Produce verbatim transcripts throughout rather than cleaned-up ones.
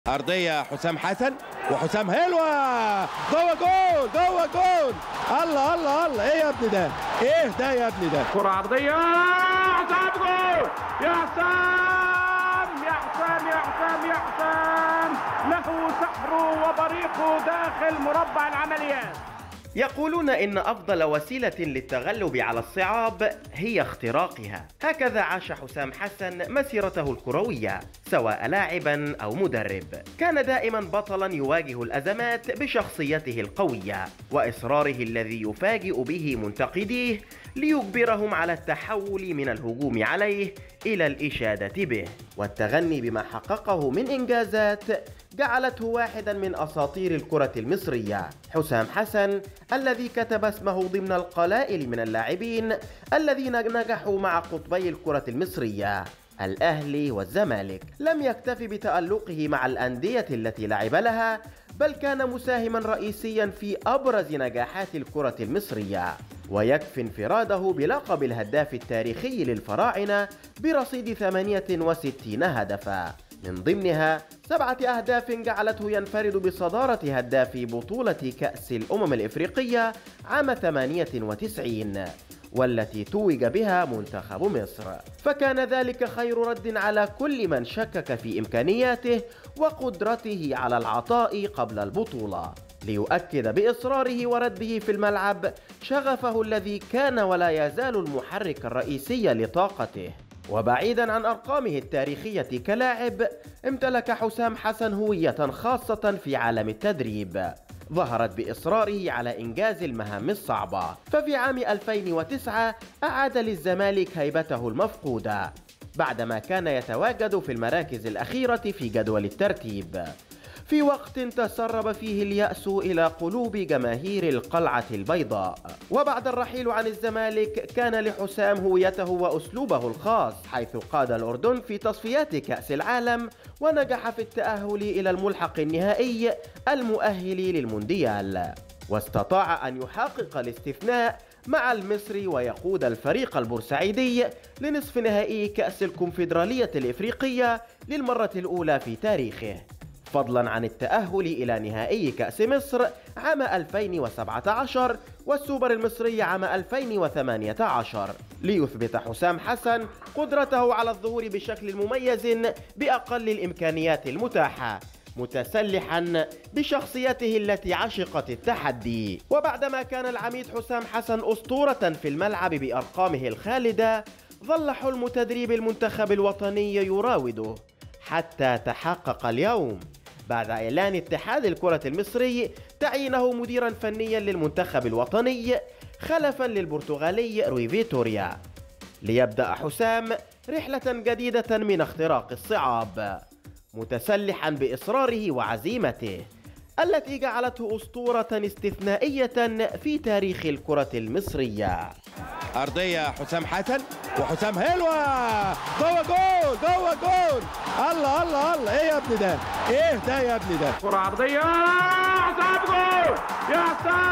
أرضية حسام حسن وحسام حلوة جوه جول جوه جول. الله الله الله، ايه يا ابني ده؟ ايه ده يا ابني ده؟ كرة عرضية حسام جول. يا حسام يا حسام يا حسام يا حسام، له سحره وبريقه داخل مربع العمليات. يقولون إن أفضل وسيلة للتغلب على الصعاب هي اختراقها. هكذا عاش حسام حسن مسيرته الكروية سواء لاعبا أو مدرب. كان دائما بطلا يواجه الأزمات بشخصيته القوية وإصراره الذي يفاجئ به منتقديه ليجبرهم على التحول من الهجوم عليه إلى الإشادة به. والتغني بما حققه من إنجازات جعلته واحدا من أساطير الكرة المصرية. حسام حسن الذي كتب اسمه ضمن القلائل من اللاعبين الذين نجحوا مع قطبي الكرة المصرية الأهلي والزمالك. لم يكتف بتألقه مع الأندية التي لعب لها، بل كان مساهما رئيسيا في أبرز نجاحات الكرة المصرية. ويكفي انفراده بلقب الهداف التاريخي للفراعنة برصيد ثمانية وستين هدفا، من ضمنها سبعة أهداف جعلته ينفرد بصدارة هداف بطولة كأس الأمم الإفريقية عام ثمانية وتسعين، والتي توج بها منتخب مصر. فكان ذلك خير رد على كل من شكك في إمكانياته وقدرته على العطاء قبل البطولة، ليؤكد بإصراره ورده في الملعب شغفه الذي كان ولا يزال المحرك الرئيسي لطاقته. وبعيدا عن أرقامه التاريخية كلاعب، امتلك حسام حسن هوية خاصة في عالم التدريب ظهرت بإصراره على إنجاز المهام الصعبة. ففي عام ألفين وتسعة أعاد للزمالك هيبته المفقودة بعدما كان يتواجد في المراكز الأخيرة في جدول الترتيب، في وقت تسرب فيه اليأس إلى قلوب جماهير القلعة البيضاء. وبعد الرحيل عن الزمالك كان لحسام هويته وأسلوبه الخاص، حيث قاد الأردن في تصفيات كأس العالم ونجح في التأهل إلى الملحق النهائي المؤهل للمونديال، واستطاع أن يحقق الاستثناء مع المصري ويقود الفريق البورسعيدي لنصف نهائي كأس الكونفدرالية الإفريقية للمرة الأولى في تاريخه، فضلا عن التأهل إلى نهائي كأس مصر عام ألفين وسبعة عشر والسوبر المصري عام ألفين وثمانية عشر، ليثبت حسام حسن قدرته على الظهور بشكل مميز بأقل الإمكانيات المتاحة، متسلحا بشخصيته التي عشقت التحدي. وبعدما كان العميد حسام حسن أسطورة في الملعب بأرقامه الخالدة، ظل حلم تدريب المنتخب الوطني يراوده حتى تحقق اليوم بعد إعلان اتحاد الكرة المصري تعيينه مديرا فنيا للمنتخب الوطني خلفا للبرتغالي روي فيتوريا، ليبدأ حسام رحلة جديدة من اختراق الصعاب، متسلحا بإصراره وعزيمته التي جعلته أسطورة استثنائية في تاريخ الكرة المصرية. أرضية حسام حسن وحسام حلوة جوه جول جوه جول. الله الله الله، ايه يا ابني ده؟ ايه ده يا ابني ده؟ كرة عرضية حسام جول. يا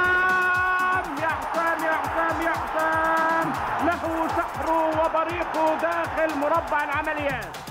حسام يا حسام يا حسام يا حسام، له سحره وبريقه داخل مربع العمليات.